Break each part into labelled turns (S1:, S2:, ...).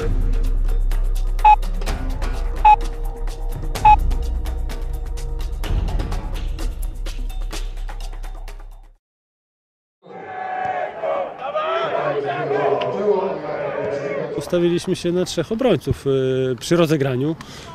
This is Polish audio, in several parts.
S1: Ustawiliśmy się na 3 obrońców przy rozegraniu.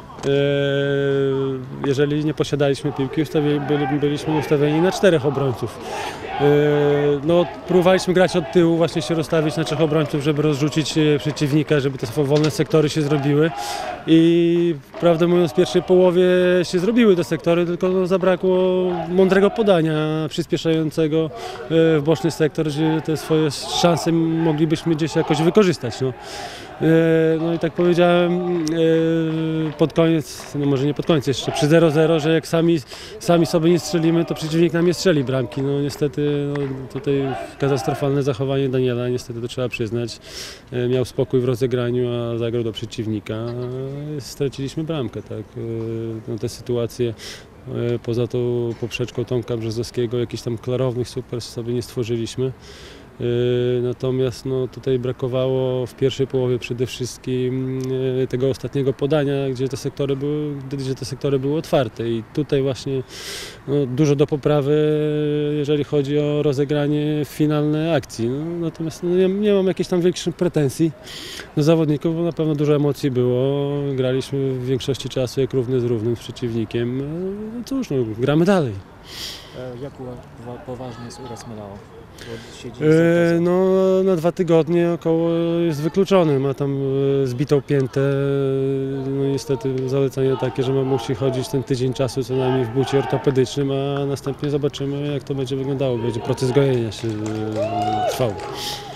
S1: Jeżeli nie posiadaliśmy piłki, byliśmy ustawieni na 4 obrońców. No, próbowaliśmy grać od tyłu, właśnie się rozstawić na 3 obrońców, żeby rozrzucić przeciwnika, żeby te wolne sektory się zrobiły. I prawdę mówiąc, w pierwszej połowie się zrobiły te sektory, tylko no, zabrakło mądrego podania przyspieszającego w boczny sektor, gdzie te swoje szanse moglibyśmy gdzieś jakoś wykorzystać. No. No i tak powiedziałem pod koniec, no może nie pod koniec, jeszcze przy 0-0, że jak sami sobie nie strzelimy, to przeciwnik nam nie strzeli bramki. No niestety no, tutaj katastrofalne zachowanie Daniela, niestety to trzeba przyznać. Miał spokój w rozegraniu, a zagrał do przeciwnika. Straciliśmy bramkę, tak. No, te sytuacje poza tą poprzeczką Tomka Brzozowskiego, jakichś tam klarownych super sobie nie stworzyliśmy. Natomiast no, tutaj brakowało w pierwszej połowie przede wszystkim tego ostatniego podania, gdzie te sektory były otwarte i tutaj właśnie no, dużo do poprawy, jeżeli chodzi o rozegranie finalnej akcji. No, natomiast no, nie mam jakichś tam większych pretensji do zawodników, bo na pewno dużo emocji było. Graliśmy w większości czasu jak równy z równym z przeciwnikiem. No cóż, no, gramy dalej.
S2: Jak poważny jest uraz Melao?
S1: No, na 2 tygodnie około jest wykluczony, ma tam zbitą piętę, no niestety zalecenie takie, że musi chodzić ten tydzień czasu co najmniej w bucie ortopedycznym, a następnie zobaczymy jak to będzie wyglądało, będzie proces gojenia się trwał.